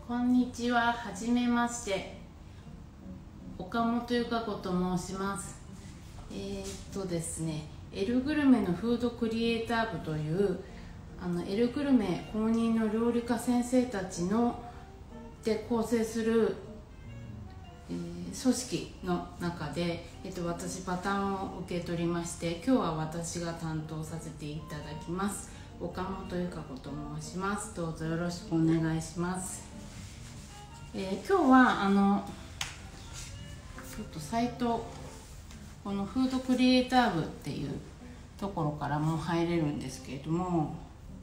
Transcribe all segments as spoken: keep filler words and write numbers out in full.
こんにちは、はじめまして。岡本由香子と申します。えー、っとですね、エルグルメのフードクリエイター部というあのエルグルメ公認の料理家先生たちので構成する、えー、組織の中で、えっと、私パターンを受け取りまして、今日は私が担当させていただきます。岡本由香子と申します。どうぞよろしくお願いします。えー、今日はあのちょっとサイト、このフードクリエイター部っていうところからも入れるんですけれども、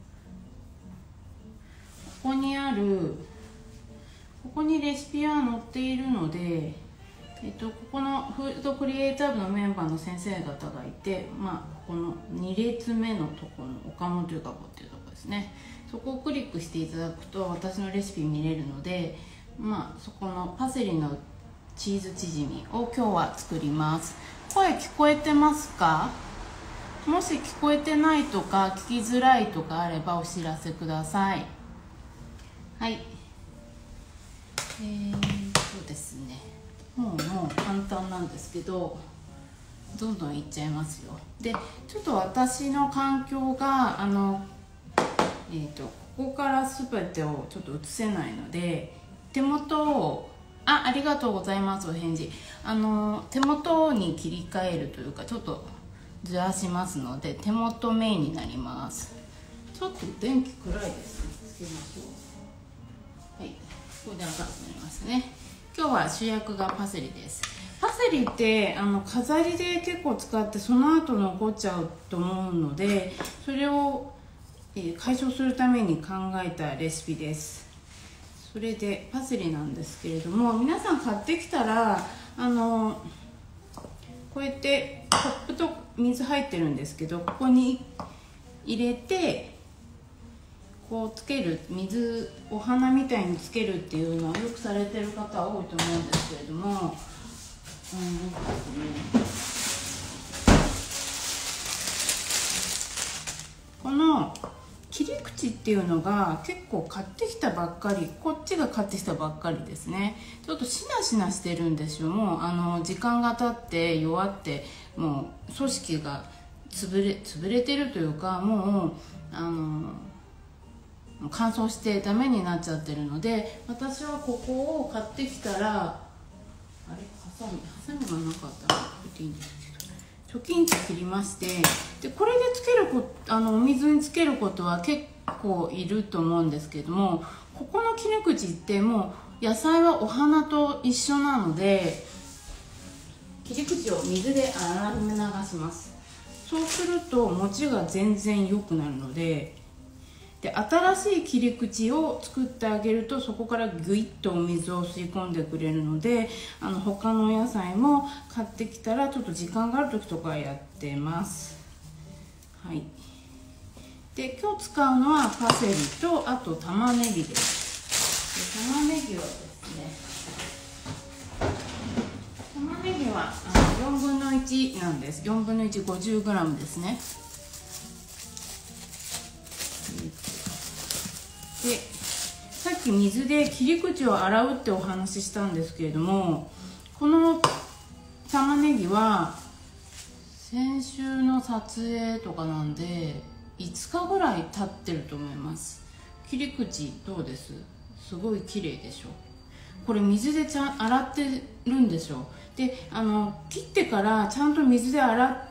ここにあるここにレシピは載っているので、えっと、ここのフードクリエイター部のメンバーの先生方がいて、まあ、このに列目のところの岡本由香子っていうところですね。そこをクリックしていただくと私のレシピ見れるので、まあ、そこのパセリのチーズチヂミを今日は作ります。声聞こえてますか？もし聞こえてないとか聞きづらいとかあればお知らせください。はい。えーとですね、もうもう簡単なんですけど、どんどんいっちゃいますよ。で、ちょっと私の環境があの、えーと、ここから全てをちょっと映せないので、手元をあ、ありがとうございます、お返事。あの手元に切り替えるというか、ちょっとずらしますので、手元メインになります。ちょっと電気暗いですね。つけましょう。はい、これで明るくなりますね。今日は主役がパセリです。パセリってあの飾りで結構使ってその後残っちゃうと思うので、それを、えー、解消するために考えたレシピです。それでパセリなんですけれども、皆さん買ってきたらあのこうやってコップと水入ってるんですけど、ここに入れてこうつける、水お花みたいにつけるっていうのはよくされてる方多いと思うんですけれども、うん、この切り口っていうのが結構買ってきたばっかり、こっちが買ってきたばっかりですね。ちょっとしなしなしてるんですよ。もうあの時間が経って弱って、もう組織が潰れ潰れてるというか、もうあの乾燥してダメになっちゃってるので、私はここを買ってきたら、あれハサミハサミがなかったらこうやっていいんですけど、チョキンと切りまして、でこれでつけるこあのお水につけることは結構いると思うんですけども、ここの切り口ってもう野菜はお花と一緒なので、切り口を水で洗い流します。そうすると餅が全然良くなるので、で新しい切り口を作ってあげると、そこからグイッとお水を吸い込んでくれるので、あの他のお野菜も買ってきたらちょっと時間がある時とかやってます。はい。で今日使うのはパセリと、あと玉ねぎです。で玉ねぎはですね、玉ねぎはあのよんぶんのいちなんです。よんぶんのいち ごじゅうグラム ですね。でさっき水で切り口を洗うってお話ししたんですけれども、この玉ねぎは先週の撮影とかなんでいつかぐらい経ってると思います。切り口どうです？すごい綺麗でしょ。これ水でちゃん洗ってるんでしょ。であの切ってからちゃんと水で洗って、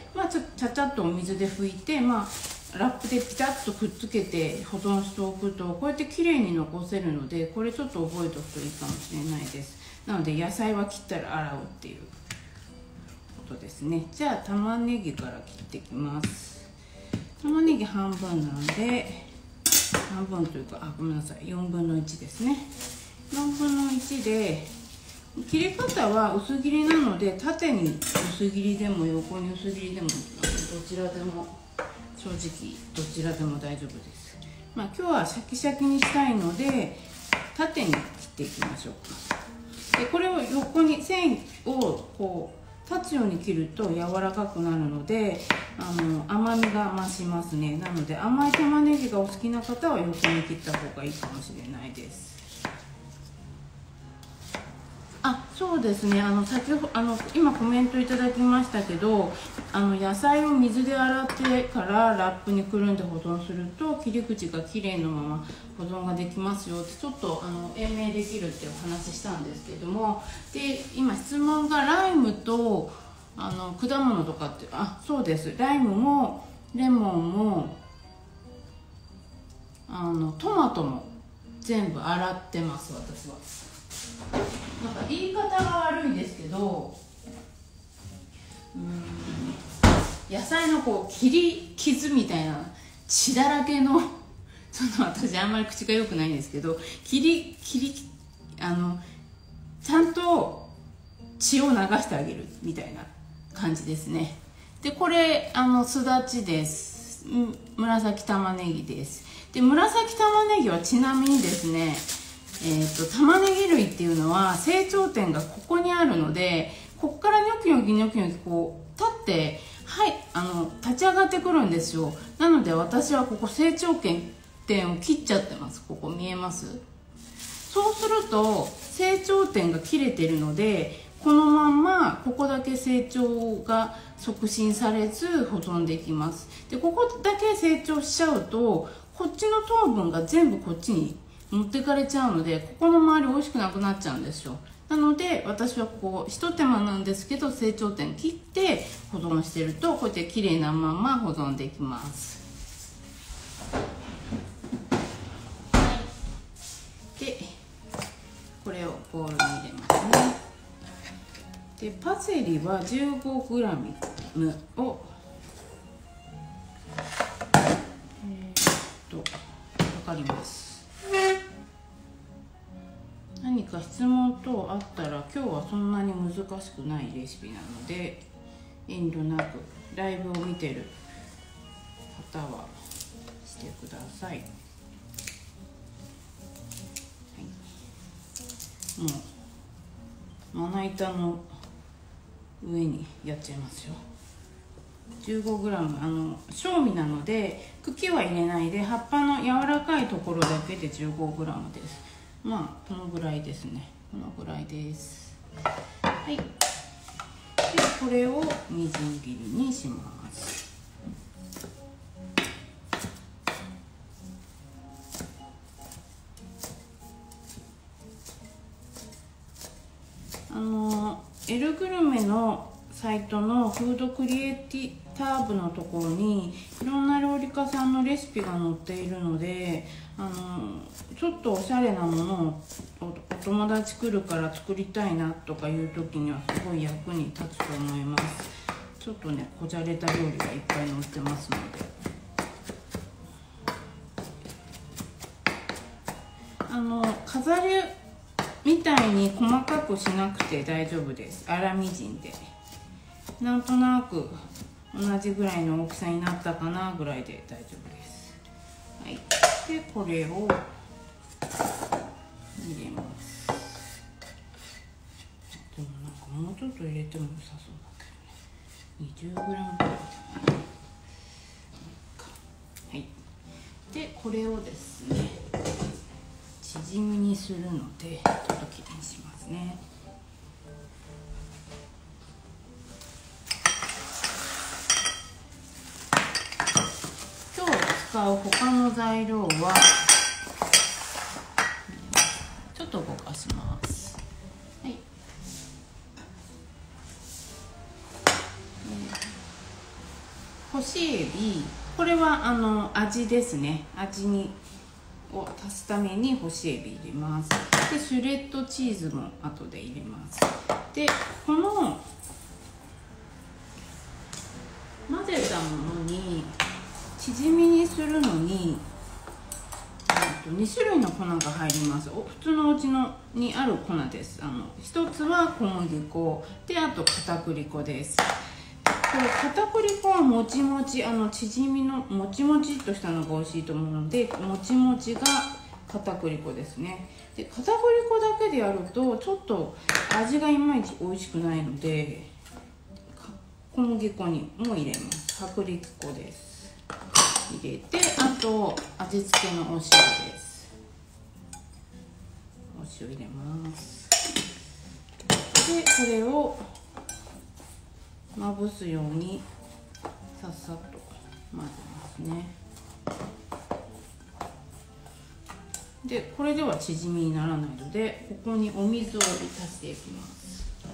まあ、ちゃちゃちゃっとお水で拭いて、まあラップでピタッとくっつけて保存しておくと、こうやって綺麗に残せるので、これちょっと覚えておくといいかもしれないです。なので野菜は切ったら洗うっていうことですね。じゃあ玉ねぎから切っていきます。玉ねぎ半分なんで、半分というか、あ、ごめんなさい、よんぶんのいちですね。よんぶんのいちで、切り方は薄切りなので、縦に薄切りでも横に薄切りでもどちらでも正直どちらでも大丈夫です。まあ今日はシャキシャキにしたいので縦に切っていきましょうか。でこれを横に線をこう立つように切ると柔らかくなるので、あの甘みが増しますね。なので甘い玉ねぎがお好きな方は横に切った方がいいかもしれないです。 あ、そうですね。あの先ほあの今コメントいただきましたけど、あの野菜を水で洗ってからラップにくるんで保存すると切り口がきれいなまま保存ができますよってちょっとあの延命できるっていうお話したんですけども、で今質問がライムとあの果物とかって、あ、そうです。ライムもレモンもあのトマトも全部洗ってます私は。なんか言い方が悪いんですけど、うーん、野菜のこう切り傷みたいな血だらけのその私あんまり口が良くないんですけど、切り切りあのちゃんと血を流してあげるみたいな感じですね。でこれあのすだちです。紫玉ねぎです。で紫玉ねぎはちなみにですね、えー、と玉ねぎ類っていうのは成長点がここにあるので、ここからニョキニョキニョキニョキこう立って、はい、あの立ち上がってくるんですよ。なので私はここ成長点を切っちゃってます。ここ見えます？そうすると成長点が切れてるので、このまんまここだけ成長が促進されず保存できます。でここだけ成長しちゃうとこっちの糖分が全部こっちに持ってかれちゃうので、ここの周り美味しくなくなっちゃうんですよ。なので私はこう一手間なんですけど成長点切って保存してるとこうやって綺麗なまま保存できます。でこれをボウルに入れますね。でパセリは じゅうごグラム をえー、っと測ります。何か質問等あったら今日はそんなに難しくないレシピなので遠慮なくライブを見てる方はしてください。はい、もうまな板の上にやっちゃいますよ。じゅうごグラム、あの正味なので茎は入れないで葉っぱの柔らかいところだけで じゅうごグラム です。まあこのぐらいですね。このぐらいです。はい。でこれをみじん切りにします。あのエルグルメのサイトのフードクリエイター部のところにいろんな料理家さんのレシピが載っているので、あのちょっとおしゃれなものを お, お友達来るから作りたいなとかいう時にはすごい役に立つと思います。ちょっとねこじゃれた料理がいっぱい載ってますので、あの飾りみたいに細かくしなくて大丈夫です。粗みじんでなんとなく同じぐらいの大きさになったかなぐらいで大丈夫です。はい、でこれを入れます。でもなんかもうちょっと入れても良さそうだけどね。にじゅうグラムぐらいじゃないか。はい、でこれをですね縮みにするのでちょっときれいにしますね。今日使う他の材料はちょっと動かします。はい、干しエビ、これはあの味ですね。味にを足すために干しエビ入れます。でシュレッドチーズも後で入れます。でこの混ぜたものに縮みにするのにに種類の粉が入ります。お普通のお家のにある粉です。あの一つは小麦粉で、あと片栗粉です。これ片栗粉はもちもち、あの縮みのもちもちっとしたのが美味しいと思うので、もちもちが片栗粉ですね。で片栗粉だけでやるとちょっと味がいまいち美味しくないので、小麦粉にも入れます。薄力粉です。入れて、あと味付けのお塩です。お塩入れます。 これをまぶすようにさっさと混ぜますね。でこれでは縮みにならないので、ここにお水を足していきます。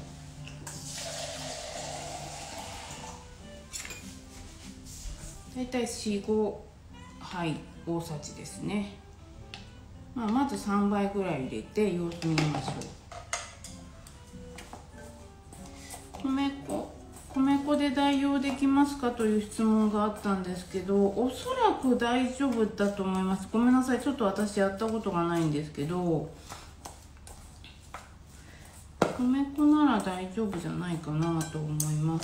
だいたいよん、ごはい大さじですね。まあ、まずさんばいぐらい入れて様子見ましょう。米粉米粉で代用できますかという質問があったんですけど、おそらく大丈夫だと思います。ごめんなさい、ちょっと私やったことがないんですけど、米粉なら大丈夫じゃないかなと思います。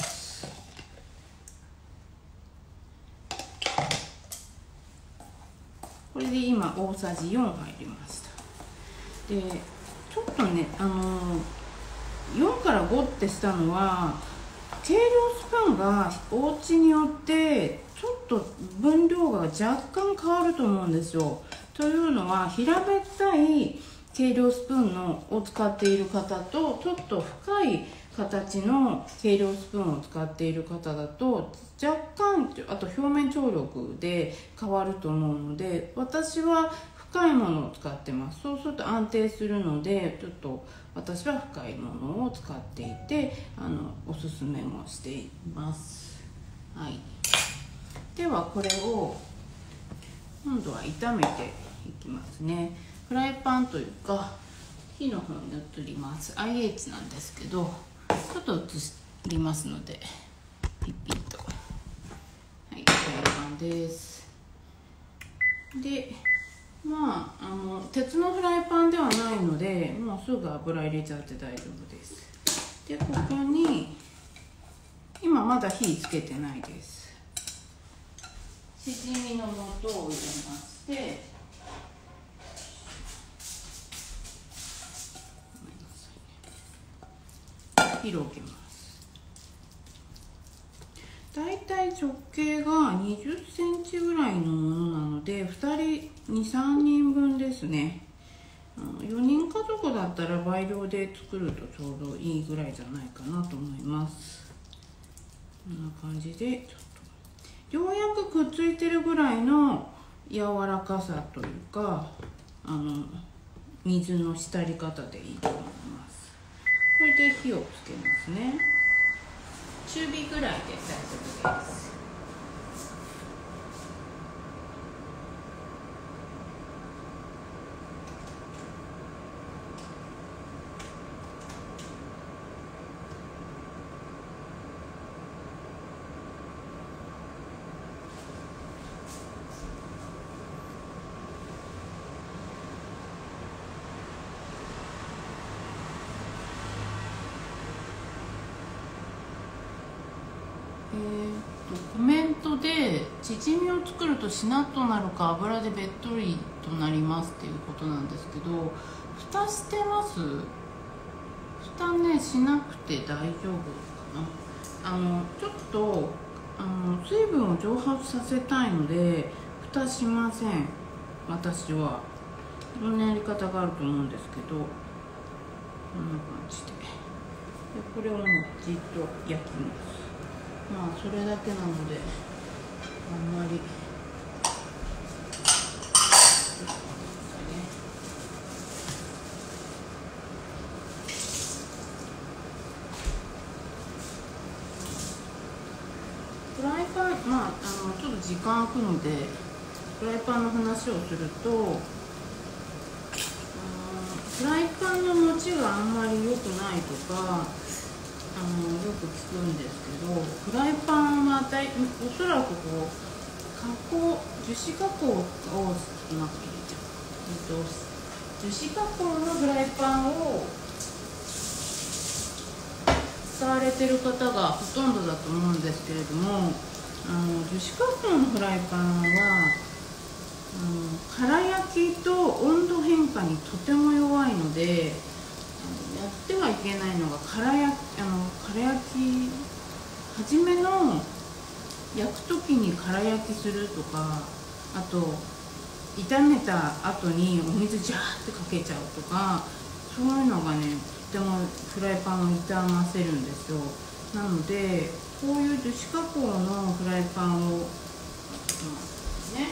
これで今大さじよん入りました。でちょっとね、あのー、よんからごってしたのは計量スプーンがお家によってちょっと分量が若干変わると思うんですよ。というのは、平べったい計量スプーンのを使っている方と、ちょっと深い形の計量スプーンを使っている方だと若干、あと表面張力で変わると思うので、私は深いものを使ってます。そうすると安定するので、ちょっと私は深いものを使っていて、あのおすすめもしています。はい、ではこれを今度は炒めていきますね。フライパンというか火の方に移ります。 アイエイチ なんですけど、ちょっと移りますのでピッピッと、はい、フライパンです。でまあ、あの鉄のフライパンではないので、もうすぐ油入れちゃって大丈夫です。でここに今まだ火つけてないです。しじみの素を入れまして、広げます。だいたい直径がにじゅっセンチぐらいのものなので、ふたりに、さんにんぶんですね。よにん家族だったら倍量で作るとちょうどいいぐらいじゃないかなと思います。こんな感じでちょっとようやくくっついてるぐらいの柔らかさというか、あの水の浸り方でいいと思います。これで火をつけますね。中火ぐらいで大丈夫です。えー、とコメントでチヂミを作るとしなっとなるか油でべっとりとなりますっていうことなんですけど、蓋してます？蓋ねしなくて大丈夫かな。あのちょっとあの水分を蒸発させたいので蓋しません。私はいろんなやり方があると思うんですけど、こんな感じで、でこれをもうじっと焼きます。まあそれだけなのであんまりフライパン、まあ、あのちょっと時間空くのでフライパンの話をすると、フライパンの持ちがあんまり良くないとかあのよく聞くんですけど、フライパンはだいおそらくこう加工樹脂加工をうまく入れちゃう、えっと、樹脂加工のフライパンを使われてる方がほとんどだと思うんですけれども、あの樹脂加工のフライパンはあの空焼きと温度変化にとても弱いので、やってはいけないのが空焼き、あの空焼き初めの焼く時に空焼きするとか、あと炒めた後にお水ジャーってかけちゃうとか、そういうのがねってもフライパンを傷ませるんですよ。なのでこういう樹脂加工のフライパンをね、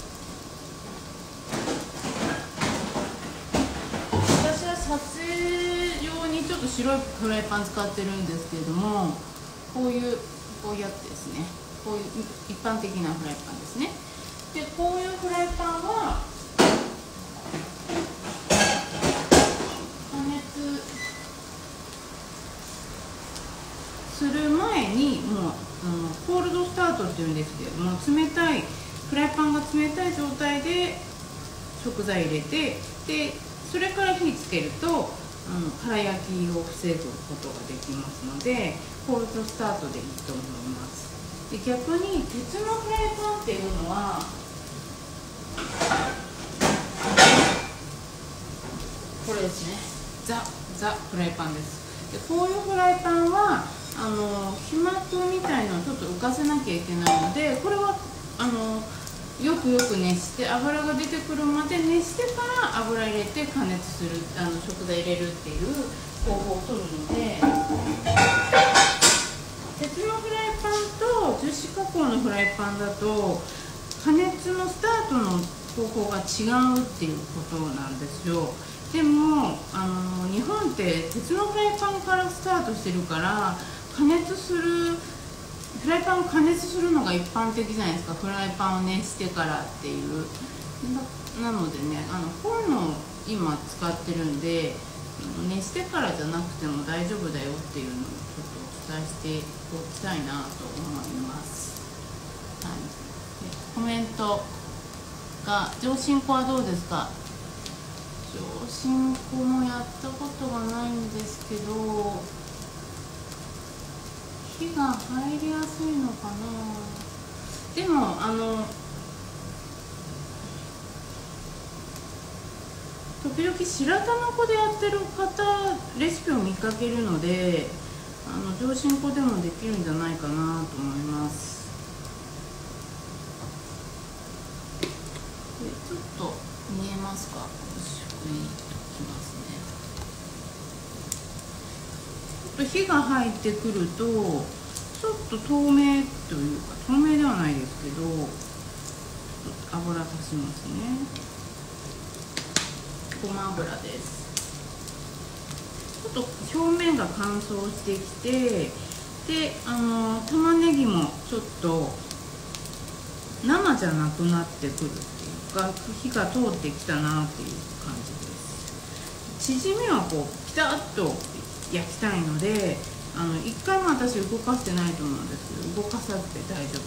私は撮影用にちょっと白いフライパン使ってるんですけれども、こういうこういうやつですね。こういう一般的なフライパンですね。でこういうフライパンは加熱する前にもう、うん、コールドスタートっていうんですけれども、冷たいフライパンが冷たい状態で食材入れて、でそれから火つけるとあの空焼きを防ぐことができますので、コールドスタートでいいと思います。で逆に鉄のフライパンっていうのはこれですね、ザ・ザ・フライパンです。でこういうフライパンはあの皮膜みたいのをちょっと浮かせなきゃいけないので、これはあのよくよく熱して油が出てくるまで熱してから油入れて加熱する、あの食材入れるっていう方法を取るので、鉄のフライパンと樹脂加工のフライパンだと加熱のスタートの方法が違うっていうことなんですよ。でもあの日本って鉄のフライパンからスタートしてるから、加熱するフライパンを加熱するのが一般的じゃないですか。フライパンを熱してからっていう。なのでね、あのこういうのを今使ってるんで、熱してからじゃなくても大丈夫だよっていうのをちょっとお伝えしておきたいなと思います。はい、でコメントが上新粉はどうですか？上新粉もやったことがないんですけど、火が入りやすいのかな。でもあの時々白玉粉でやってる方レシピを見かけるので、あの上新粉でもできるんじゃないかなと思います。でちょっと見えますか？低いときますね。ちょっと火が入ってくるとちょっと透明というか、透明ではないですけど油足しますね。ごま油です。ちょっと表面が乾燥してきて、であの玉ねぎもちょっと生じゃなくなってくるっていうか、火が通ってきたなっていう感じです。チヂミはこうピタッと焼きたいので、あの一回も私動かしてないと思うんですけど、動かさずで大丈夫です。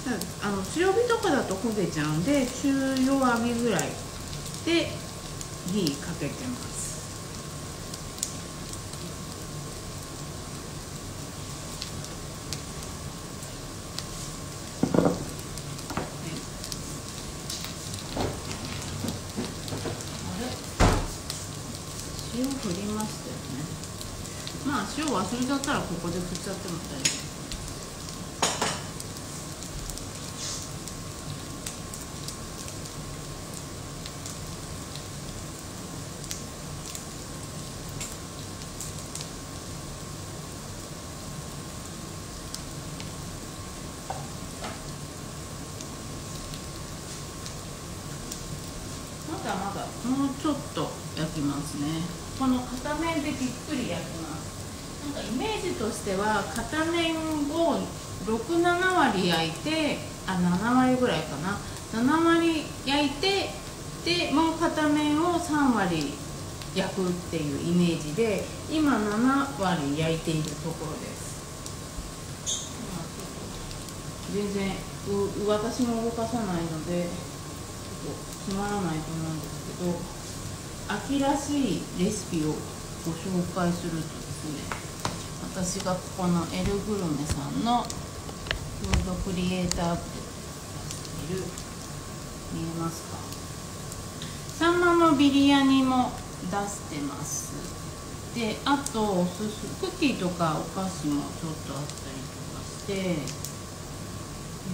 ただあの強火とかだと焦げちゃうんで、中弱火ぐらいで火かけてます。塩振りましたよね。まあ塩忘れちゃったらここで振っちゃっても大丈夫。まだまだもうちょっと焼きますね。この片面でじっくり焼きます。なんかイメージとしては片面をろく、ななわり焼いて、あ、ななわりぐらいかな、ななわり焼いて、でもう片面をさんわり焼くっていうイメージで、今ななわり焼いているところです。全然う私も動かさないのでつまらないと思うんですけど、秋らしいレシピをご紹介するとですね、私がここのエルグルメさんのフードクリエイター部で出している、見えますか、サンマのビリヤニも出してます。であとすすクッキーとかお菓子もちょっとあったりとかして、えーと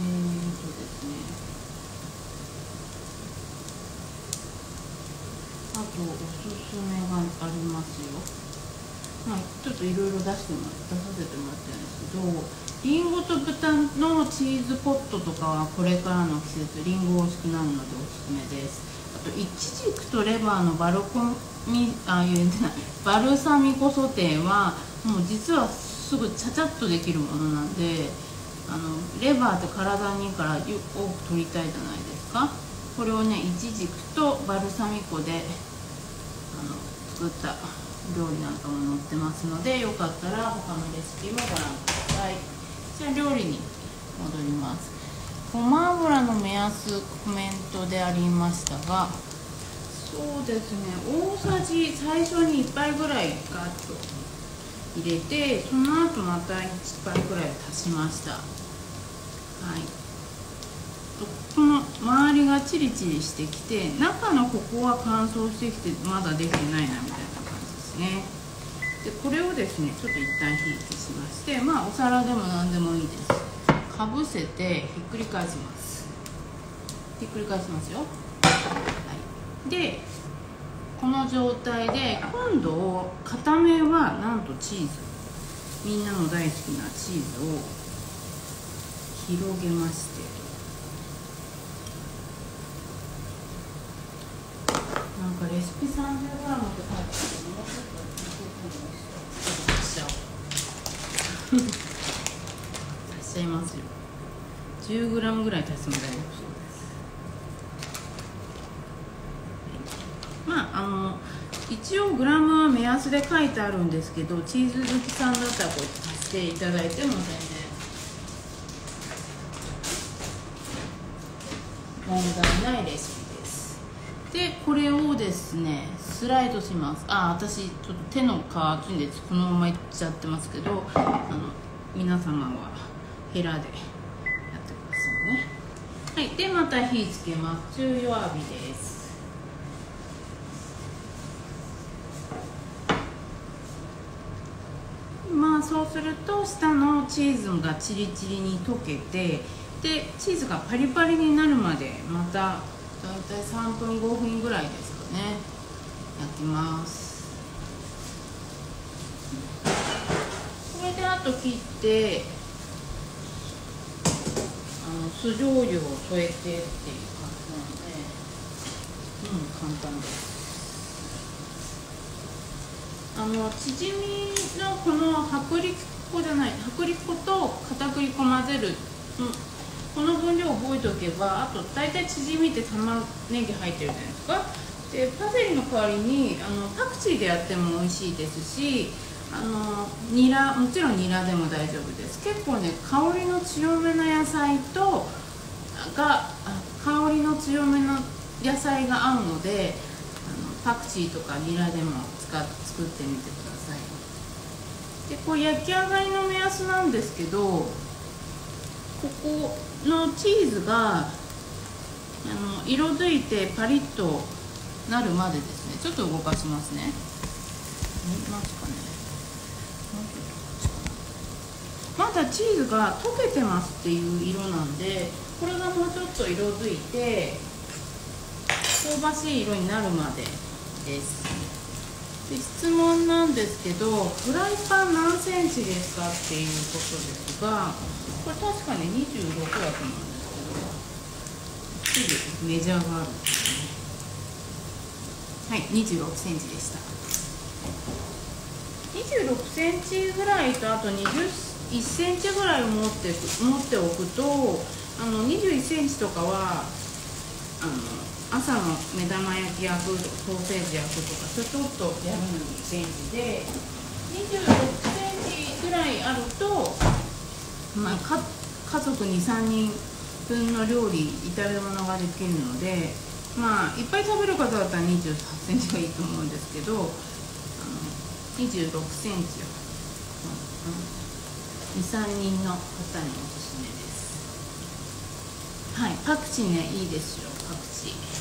ですねあとおすすめがありますよ。まあ、ちょっといろいろ出しても出させてもらってるんですけど、りんごと豚のチーズポットとかはこれからの季節りんご美味しくなるのでおすすめです。あとイチジクとレバーのバルコミあ言えてないバルサミコソテーはもう実はすぐちゃちゃっとできるものなんで、あのレバーって体にいいから多く取りたいじゃないですか。これをねイチジクとバルサミコであの作った料理なんかも載ってますので、よかったら他のレシピもご覧ください。じゃあ料理に戻ります。ごま油の目安コメントでありましたが、そうですね、大さじ最初にいっぱいぐらいガッと入れて、その後またいっぱいぐらい足しました。はい、この周りがチリチリしてきて、中のここは乾燥してきてまだできてないなみたいな感じですね。でこれをですねちょっと一旦火消しまして、まあお皿でも何でもいいです。かぶせてひっくり返します。ひっくり返しますよ。はい、でこの状態で今度片面はなんとチーズ、みんなの大好きなチーズを広げまして、なんかレシピ さんじゅうグラム って書いてあるけど、もうちょっと足しちゃおう足しちゃいますよ。 じゅうグラム ぐらい足しても大丈夫そうです。まああの一応グラムは目安で書いてあるんですけど、チーズ好きさんだったらこう足していただいても全然問題ないレシピです。でこれをですねスライドします。あ、私ちょっと手の皮筋でこのままいっちゃってますけど、あの皆様はヘラでやってくださいね。はい、でまた火つけます。中弱火です。まあそうすると下のチーズがチリチリに溶けて、でチーズがパリパリになるまでまただいたいさんぷんごふんぐらいですかね焼きます。これであと切ってあの酢醤油を添えてっていう感じなので、うん、簡単です。あのチヂミのこの薄力粉じゃない薄力粉と片栗粉混ぜる、うん、この分量覚えておけば、あと大体チヂミって玉ねぎ入ってるじゃないですか。でパセリの代わりにあのパクチーでやっても美味しいですし、あのニラもちろんニラでも大丈夫です。結構ね香りの強めの野菜とが香りの強めの野菜が合うので、あのパクチーとかニラでも使って作ってみてください。でこう焼き上がりの目安なんですけど、ここのチーズがあの色づいてパリッとなるまでですね、ちょっと動かしますね。見ますかね。まだチーズが溶けてますっていう色なんで、これがもうちょっと色づいて香ばしい色になるまでです。で質問なんですけど、フライパン何センチですかっていうことですが、これ確かににじゅうろくだと思うんですけど、すぐメジャーがあるんですね。はい、にじゅうろくセンチでした。にじゅうろくセンチぐらいと、あとにじゅういっセンチぐらいを持って持っておくと、あのにじゅういっセンチとかはあの朝の目玉焼き焼く、ソーセージ焼くとかちょっとやるのに便利で、にじゅうろくセンチぐらいあると、まあ、か家族にさんにんぶんの料理炒め物ができるので、まあいっぱい食べる方だったらにじゅうはちセンチがいいと思うんですけど、あのにじゅうろくセンチを、うん、にさんにんの方におすすめです。はい、パクチーね、いいですよ、パクチー。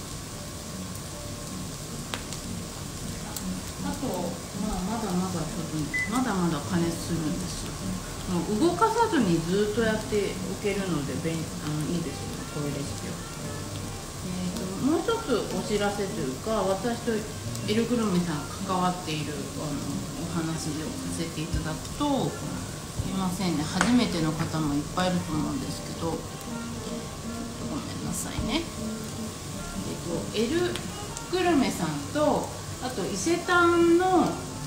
あと、まあ、まだまだちょっとまだまだ加熱するんですよ。もう動かさずにずっとやっておけるので便あのいいですよね、こういうレシピは。えー、ともう一つお知らせというか、私とエルグルメさんが関わっているあのお話をさせていただくと、すいませんね、初めての方もいっぱいいると思うんですけど、ちょっとごめんなさいね。えっ、とエルグルメさんと、あと伊勢丹の、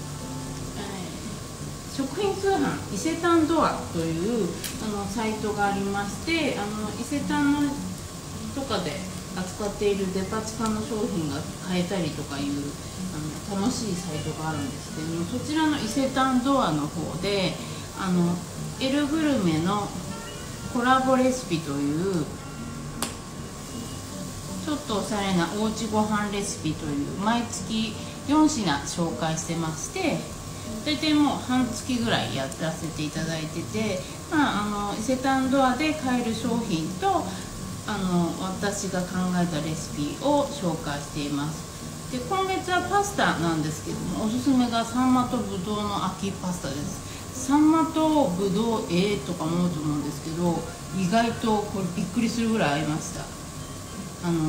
えー、食品通販伊勢丹ドアというあのサイトがありまして、あの伊勢丹のとかで扱っているデパ地下の商品が買えたりとかいうあの楽しいサイトがあるんですけども、そちらの伊勢丹ドアの方であのエルグルメのコラボレシピというちょっとおしゃれなおうちご飯レシピという毎月よん品紹介してまして、大体もう半月ぐらいやらせていただいてて、まあ、あの伊勢丹ドアで買える商品とあの私が考えたレシピを紹介しています。で今月はパスタなんですけども、おすすめがサンマとぶどうの秋パスタです。サンマとぶどうええー、とか思うと思うんですけど、意外とこれびっくりするぐらい合いました。あの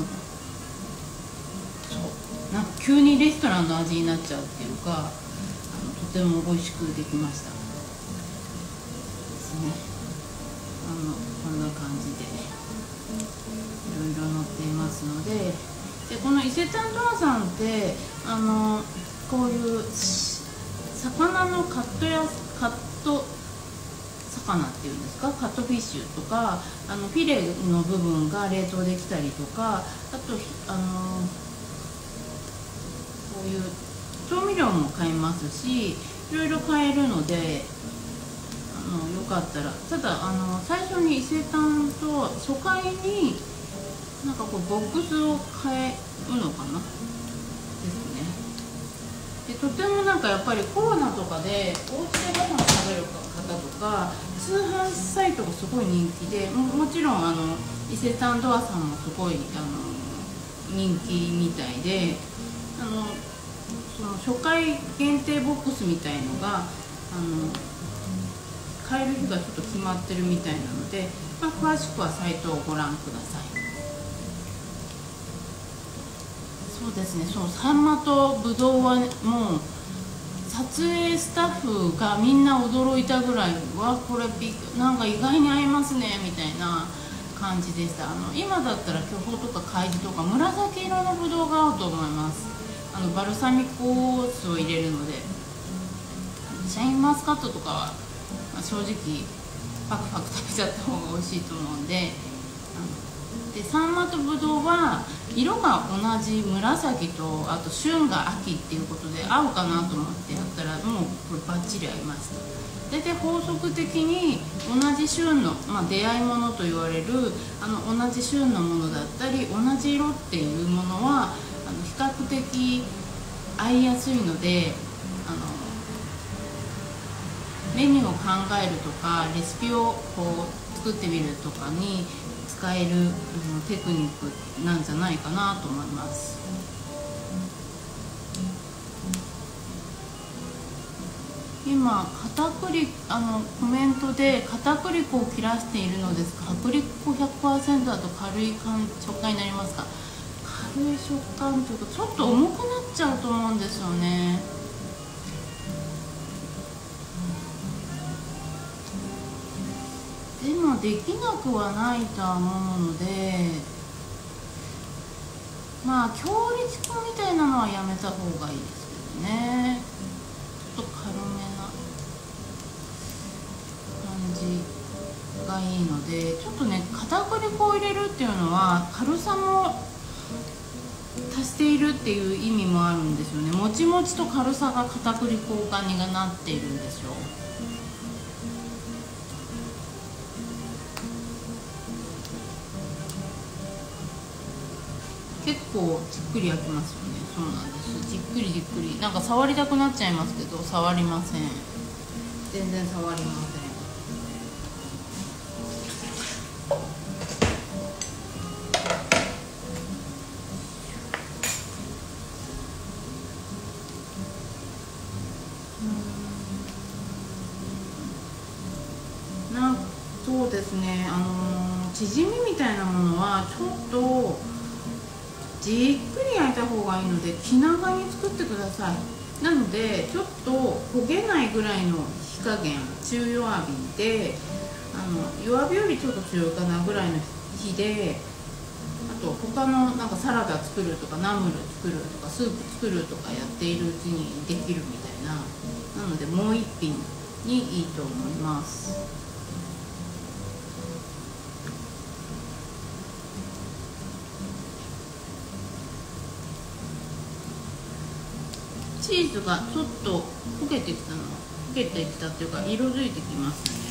そうなんか急にレストランの味になっちゃうっていうか、あのとても美味しくできましたですね。あのこんな感じでいろいろ載っていますので、でこの伊勢丹ドアさんってあのこういう魚のカットやカット魚っていうんですか、カットフィッシュとかあのフィレの部分が冷凍できたりとか、あとあのこういう調味料も買えますし、いろいろ買えるので、あのよかったら。ただあの最初に伊勢丹と初回になんかこうボックスを買えるのかなですね。でとてもなんかやっぱりコロナとかでお家でご飯食べる方とか通販サイトがすごい人気で、 も, もちろんあの伊勢丹ドアさんもすごいあの人気みたいで、あのその初回限定ボックスみたいのがあの買える日がちょっと決まってるみたいなので、まあ、詳しくはサイトをご覧ください。そうですね、そうサンマとブドウはもう撮影スタッフがみんな驚いたぐらい、わこれピなんか意外に合いますねみたいな感じでした。あの今だったら巨峰とか海地とか紫色のブドウが合うと思います。あのバルサミコ酢を入れるので、シャインマスカットとかは、まあ、正直パクパク食べちゃった方が美味しいと思うんで、でサンマとブドウは色が同じ紫とあと旬が秋っていうことで合うかなと思ってやったら、もうこれバッチリ合いました。大体法則的に同じ旬の、まあ、出会いものと言われるあの同じ旬のものだったり同じ色っていうものはあの比較的合いやすいので、あのメニューを考えるとかレシピをこう作ってみるとかに使える、うん、テクニックなんじゃないかなと思います。今片栗あのコメントで片栗粉を切らしているのですが、薄力粉 ひゃくパーセント だと軽い食感になりますか？軽い食感というかちょっと重くなっちゃうと思うんですよね。でもできなくはないとは思うので、まあ強力粉みたいなのはやめた方がいいですけどね。ちょっと軽めな感じがいいので、ちょっとね片栗粉を入れるっていうのは軽さも足しているっていう意味もあるんですよね。もちもちと軽さが片栗粉がにがなっているんですよ。結構じっくり焼きますよね。そうなんです。じっくりじっくりなんか触りたくなっちゃいますけど触りません。全然触りません。うんそうですね、あのー、チヂミみたいなものはちょっとじっくり焼いた方がいいので気長に作ってください。なのでちょっと焦げないぐらいの火加減、中弱火で、あの弱火よりちょっと強いかなぐらいの火で、あと他のなんかサラダ作るとかナムル作るとかスープ作るとかやっているうちにできるみたいな、なのでもう一品にいいと思います。チーズがちょっと焦げてきたの焦げてきたっていうか色づいてきますね。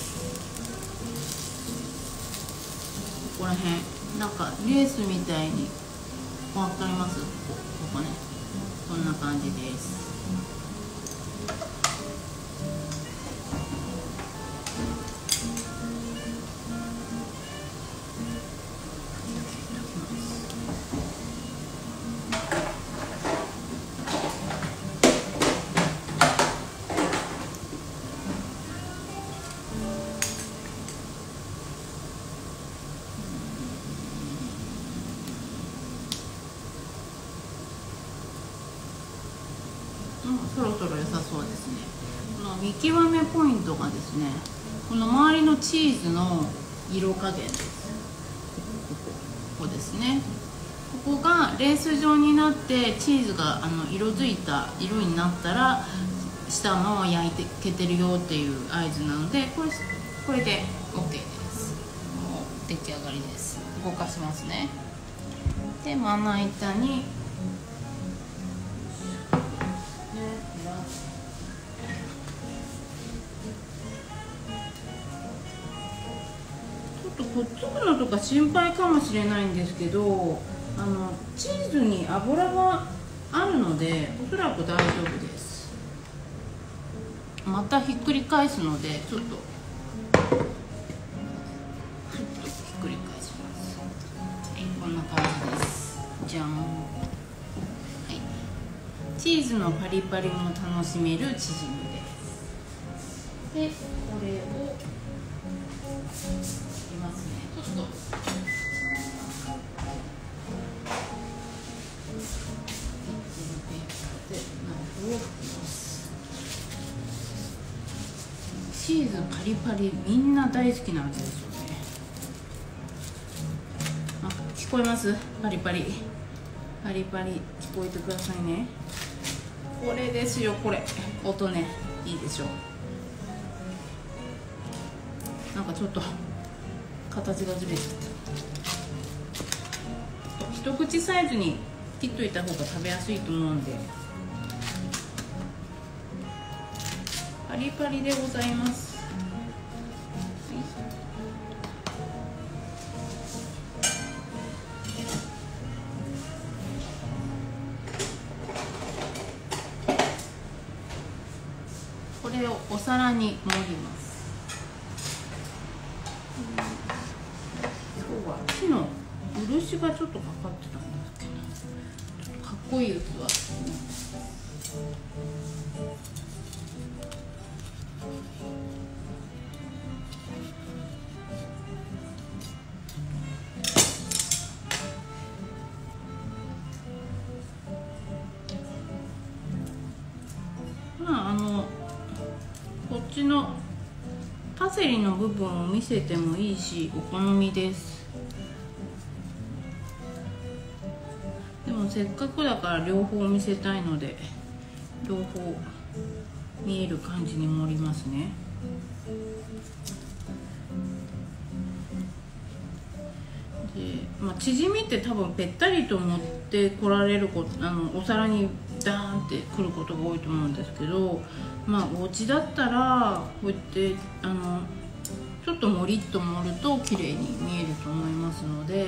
ここら辺なんかレースみたいにわかります？ここ、ここね、こんな感じです。そろそろ良さそうですね。この見極めポイントがですね、この周りのチーズの色加減です。ここ、ここですね。ここがレース状になってチーズがあの色づいた色になったら下の焼いてけてるよっていう合図なので、これこれで オーケー です。もう出来上がりです。動かしますね。でまな板にくっつくのとか心配かもしれないんですけど、あのチーズに油があるのでおそらく大丈夫です。またひっくり返すのでちょっとちょっとひっくり返します。はい、こんな感じです。じゃん。はい、チーズのパリパリも楽しめるチヂミです。でこれをますね。ちょっとチーズパリパリみんな大好きな味ですよね。あ、聞こえます？パリパリパリパリ聞こえてくださいね。これですよ、これ音ね、いいでしょう。なんかちょっと形がずれちゃった。一口サイズに切っといた方が食べやすいと思うんで。パリパリでございます。はい、これをお皿に盛ります。今日は木の漆がちょっとかかってたんですけど、ちょっとかっこいい器ですね。まああのこっちのパセリの部分を見せてもいいし、お好みです。でもせっかくだから両方見せたいので、両方見える感じに盛りますね。で、まあ、チヂミって多分ぺったりと持ってこられること、あのお皿にダーンってくることが多いと思うんですけど、まあお家だったらこうやってあのちょっともりっと盛ると綺麗に見えると思いますので、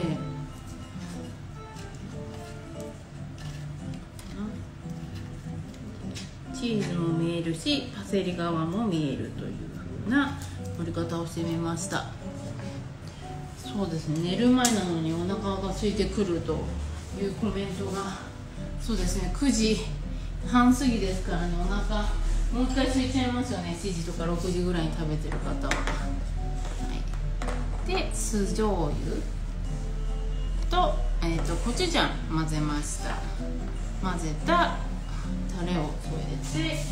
チーズも見えるしパセリ側も見えるという風な盛り方をしてみました。そうですね、寝る前なのにお腹が空いてくるというコメントが、そうですね、くじはん過ぎですからね、お腹もう一回空いちゃいますよね。しちじとかろくじぐらいに食べてる方は。はい、 で酢醤油と、えー、とコチュジャン混ぜました。混ぜたタレを添えて、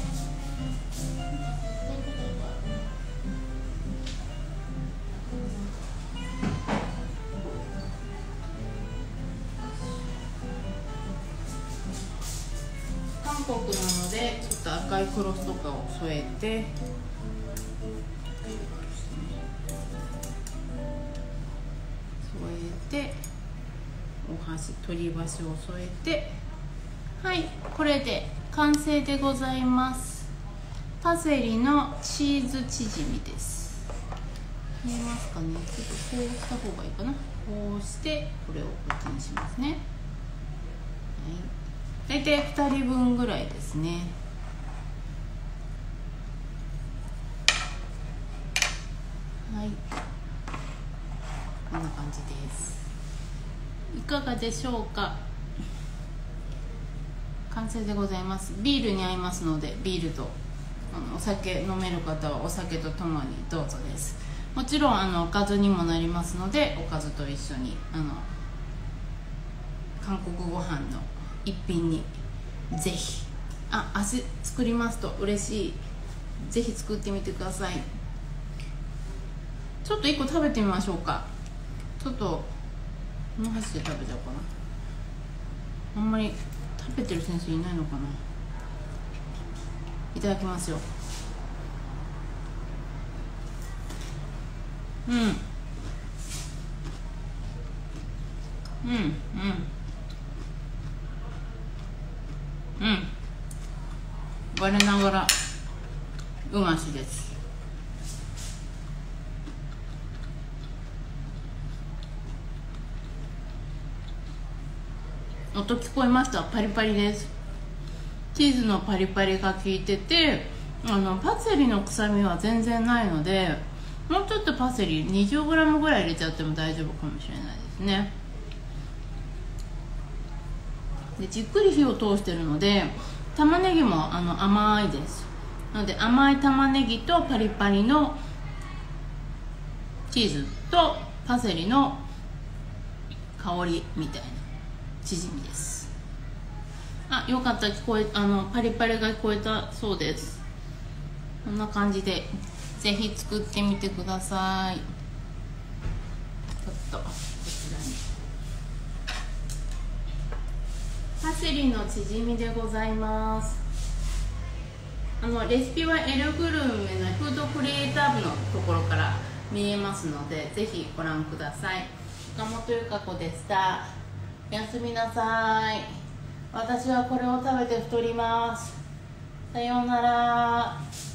韓国なのでちょっと赤いクロスとかを添えて、添えてお箸、鶏箸を添えて、はい、これで完成でございます。パセリのチーズチヂミです。見えますかね。ちょっとこうした方がいいかな。こうしてこれをこっちにしますね。はい、大体ふたりぶんぐらいですね。はい、こんな感じです。いかがでしょうか。完成でございます。ビールに合いますので、ビールとあのお酒飲める方はお酒とともにどうぞです。もちろんあのおかずにもなりますので、おかずと一緒にあの韓国ご飯の一品にぜひ、あ、明日作りますと嬉しい。ぜひ作ってみてください。ちょっといっこ食べてみましょうか。ちょっとこの箸で食べちゃおうかな。あんまり食べてる先生いないのかな。いただきますよ。うんうんうんうん我ながらうましです。音聞こえました？パリパリです。チーズのパリパリが効いてて、あのパセリの臭みは全然ないので、もうちょっとパセリ にじゅうグラム ぐらい入れちゃっても大丈夫かもしれないですね。でじっくり火を通してるので、玉ねぎもあの甘いです。なので甘い玉ねぎとパリパリのチーズとパセリの香りみたいなチヂミです。あ、よかった、聞こえあのパリパリが聞こえたそうです。こんな感じでぜひ作ってみてください。ちょっとこちらにパセリのチヂミでございます。あのレシピはエルグルメのフードクリエイター部のところから見えますので、ぜひご覧ください。岡本由香子でした。おやすみなさい。私はこれを食べて太ります。さようなら。